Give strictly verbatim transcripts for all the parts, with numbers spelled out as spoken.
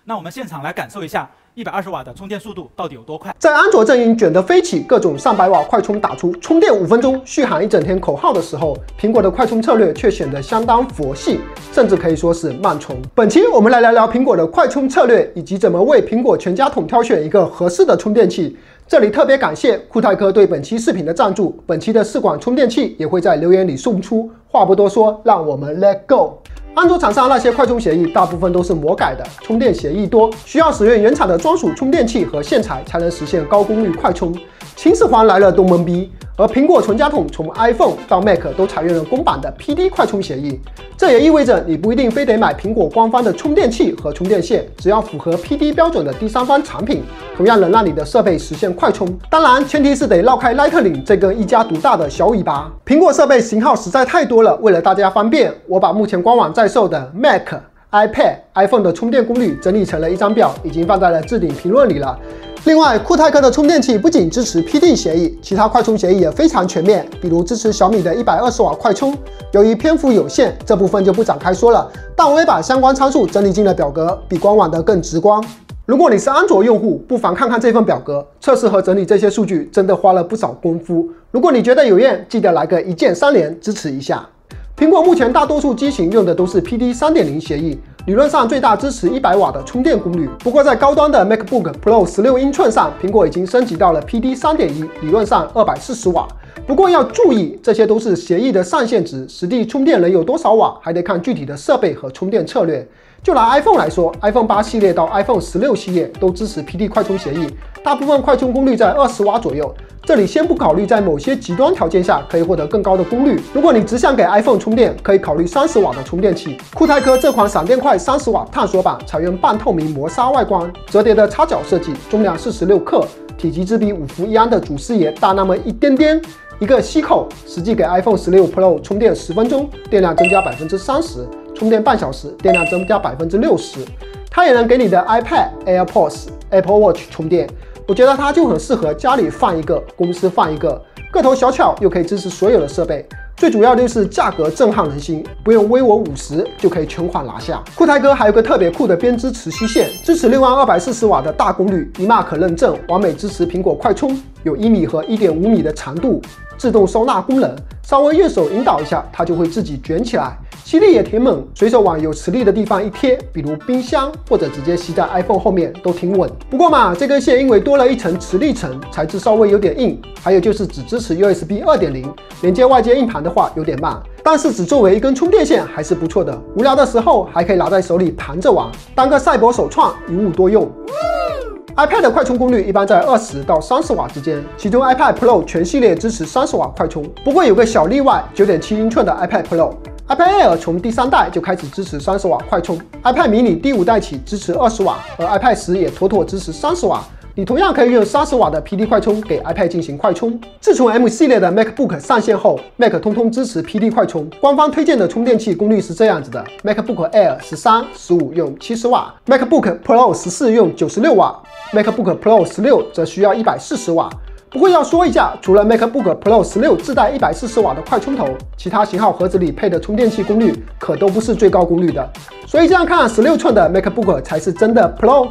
那我们现场来感受一下一百二十瓦的充电速度到底有多快。 在安卓阵营卷得飞起，各种上百瓦快充打出充电五分钟、续航一整天口号的时候，苹果的快充策略却显得相当佛系，甚至可以说是慢充。本期我们来聊聊苹果的快充策略，以及怎么为苹果全家桶挑选一个合适的充电器。这里特别感谢酷泰科对本期视频的赞助，本期的试管充电器也会在留言里送出。话不多说，让我们 Let Go。安卓厂商那些快充协议大部分都是魔改的，充电协议多，需要使用原厂的专属充电器和线材才能实现高功率快充。秦始皇来了都懵逼，而苹果全家桶从 iPhone 到 Mac 都采用了公版的 P D 快充协议，这也意味着你不一定非得买苹果官方的充电器和充电线，只要符合 P D 标准的第三方产品，同样能让你的设备实现快充。当然，前提是得绕开 Lightning 这根一家独大的小尾巴。苹果设备型号实在太多了，为了大家方便，我把目前官网在售的 Mac、iPad、iPhone 的充电功率整理成了一张表，已经放在了置顶评论里了。另外，酷泰科的充电器不仅支持 P D 协议，其他快充协议也非常全面，比如支持小米的一百二十瓦快充。由于篇幅有限，这部分就不展开说了，但我也把相关参数整理进了表格，比官网的更直观。如果你是安卓用户，不妨看看这份表格，测试和整理这些数据真的花了不少功夫。如果你觉得有用，记得来个一键三连支持一下。苹果目前大多数机型用的都是 P D 三点零 协议，理论上最大支持一百瓦的充电功率。不过在高端的 MacBook Pro 十六英寸上，苹果已经升级到了 P D 三点一，理论上二百四十瓦。不过要注意，这些都是协议的上限值，实际充电能有多少瓦，还得看具体的设备和充电策略。就拿 iPhone 来说 ，iPhone 八系列到 iPhone 十六系列都支持 P D 快充协议，大部分快充功率在二十瓦左右。这里先不考虑在某些极端条件下可以获得更高的功率，如果你只想给 iPhone 充电，可以考虑三十瓦的充电器。酷泰科这款闪电快三十瓦探索版采用半透明磨砂外观，折叠的插脚设计，重量四十六克，体积只比五伏一安的主视野大那么一点点。一个吸口，实际给 iPhone 十六 Pro 充电十分钟，电量增加百分之三十，充电半小时，电量增加百分之六十。它也能给你的 iPad、AirPods、Apple Watch 充电。我觉得它就很适合家里放一个，公司放一个，个头小巧又可以支持所有的设备。最主要就是价格震撼人心，不用微我五十就可以全款拿下。酷泰科还有个特别酷的编织磁吸线，支持六万二百四十瓦的大功率，一 Mark 认证，完美支持苹果快充，有一米和一点五米的长度，自动收纳功能，稍微右手引导一下，它就会自己卷起来。吸力也挺猛，随手往有磁力的地方一贴，比如冰箱或者直接吸在 iPhone 后面都挺稳。不过嘛，这根线因为多了一层磁力层，材质稍微有点硬，还有就是只支持 U S B 二点零， 连接外接硬盘的话有点慢，但是只作为一根充电线还是不错的。无聊的时候还可以拿在手里弹着玩，当个赛博手创，一物多用。iPad 的快充功率一般在二十到三十瓦之间，其中 iPad Pro 全系列支持三十瓦快充。不过有个小例外， 九点七英寸的 iPad Pro。iPad Air 从第三代就开始支持三十瓦快充 ，iPad mini 第五代起支持二十瓦，而 iPad 十也妥妥支持三十瓦。你同样可以用三十瓦的 P D 快充给 iPad 进行快充。自从 M 系列的 MacBook 上线后 ，Mac 通通支持 P D 快充。官方推荐的充电器功率是这样子的 ：MacBook Air 十三、十五用七十瓦 ，MacBook Pro 十四用九十六瓦 ，MacBook Pro 十六则需要一百四十瓦。不过要说一下，除了 MacBook Pro 十六自带一百四十瓦的快充头，其他型号盒子里配的充电器功率可都不是最高功率的。所以这样看，十六寸的 MacBook 才是真的 Pro。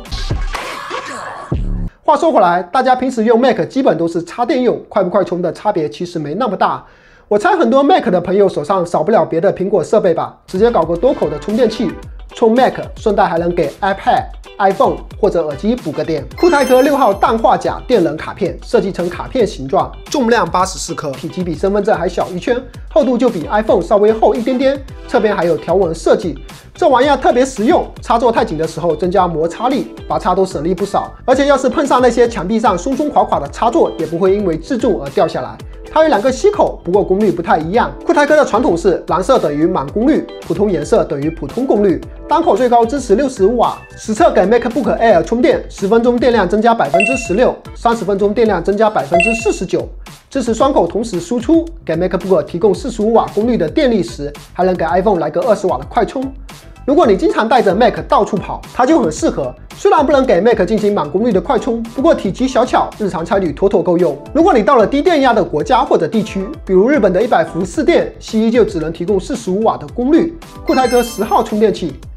话说回来，大家平时用 Mac 基本都是插电用，快不快充的差别其实没那么大。我猜很多 Mac 的朋友手上少不了别的苹果设备吧，直接搞个多口的充电器，充 Mac， 顺带还能给 iPad、iPhone 或者耳机补个电。酷泰科六号氮化钾电能卡片设计成卡片形状，重量八十四克，体积比身份证还小一圈，厚度就比 iPhone 稍微厚一点点，侧边还有条纹设计。这玩意儿特别实用，插座太紧的时候增加摩擦力，拔插都省力不少。而且要是碰上那些墙壁上松松垮垮的插座，也不会因为自重而掉下来。它有两个吸口，不过功率不太一样。酷泰科的传统是蓝色等于满功率，普通颜色等于普通功率。单口最高支持六十五瓦，实测给 MacBook Air 充电，十分钟电量增加百分之十六，三十分钟电量增加百分之四十九。支持双口同时输出，给 MacBook 提供四十五瓦功率的电力时，还能给 iPhone 来个二十瓦的快充。如果你经常带着 Mac 到处跑，它就很适合。虽然不能给 Mac 进行满功率的快充，不过体积小巧，日常差旅妥妥够用。如果你到了低电压的国家或者地区，比如日本的一百伏四电，西医就只能提供四十五瓦的功率。酷泰科十号充电器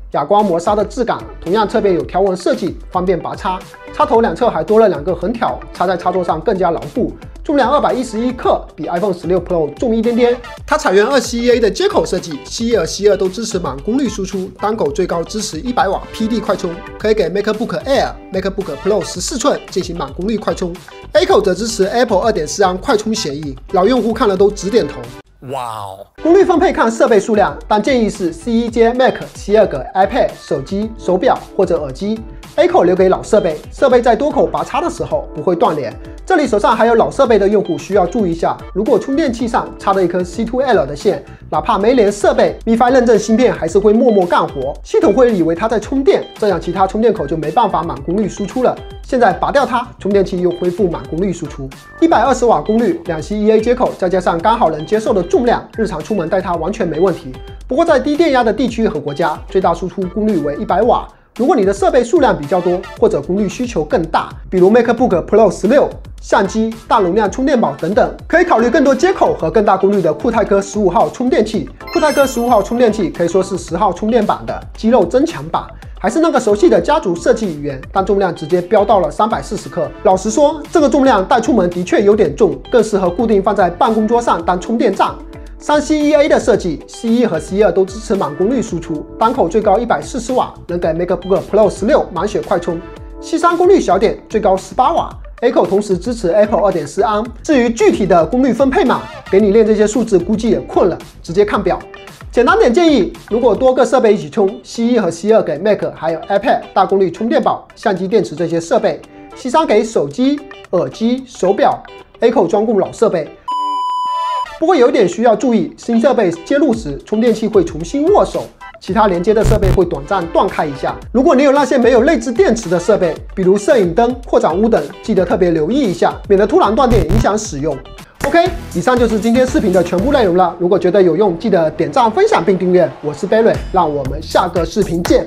哑光磨砂的质感，同样侧边有条纹设计，方便拔插。插头两侧还多了两个横条，插在插座上更加牢固。重量二百一十一克，比 iPhone 十六 Pro 重一点点。它采用 二 C E A 的接口设计 ，C 一 和 C 二都支持满功率输出，单口最高支持一百瓦 P D 快充，可以给 MacBook Air、MacBook Pro 十四寸进行满功率快充。A 口则支持 Apple 二点四安快充协议，老用户看了都直点头。哇哦！功率分配看设备数量，但建议是 C 一 接 Mac、C 二 给 iPad、手机、手表或者耳机。A 口留给老设备，设备在多口拔插的时候不会断连。这里手上还有老设备的用户需要注意一下，如果充电器上插了一颗 C 二 L 的线，哪怕没连设备 ，M I F I 认证芯片还是会默默干活，系统会以为它在充电，这样其他充电口就没办法满功率输出了。现在拔掉它，充电器又恢复满功率输出。一百二十瓦功率，两 C E A 接口，再加上刚好能接受的重量，日常出门带它完全没问题。不过在低电压的地区和国家，最大输出功率为一百瓦。如果你的设备数量比较多，或者功率需求更大，比如 MacBook Pro 十六、相机、大容量充电宝等等，可以考虑更多接口和更大功率的酷泰科十五号充电器。酷泰科十五号充电器可以说是十号充电版的肌肉增强版，还是那个熟悉的家族设计语言，但重量直接飙到了三百四十克。老实说，这个重量带出门的确有点重，更适合固定放在办公桌上当充电站。三 C E A 的设计 ，C 一 和 C 二都支持满功率输出，单口最高一百四十瓦，能给 MacBook Pro 十六满血快充。C 三 功率小点，最高十八瓦。A 口同时支持 Apple 二点四安。至于具体的功率分配码，给你练这些数字估计也困了，直接看表。简单点建议，如果多个设备一起充 ，C 一 和 C 二给 Mac 还有 iPad 大功率充电宝、相机、电池这些设备 ，C 三 给手机、耳机、手表 ，A 口专供老设备。不过有一点需要注意，新设备接入时，充电器会重新握手，其他连接的设备会短暂断开一下。如果你有那些没有内置电池的设备，比如摄影灯、扩展坞等，记得特别留意一下，免得突然断电影响使用。OK， 以上就是今天视频的全部内容了。如果觉得有用，记得点赞、分享并订阅。我是 Barry， 让我们下个视频见。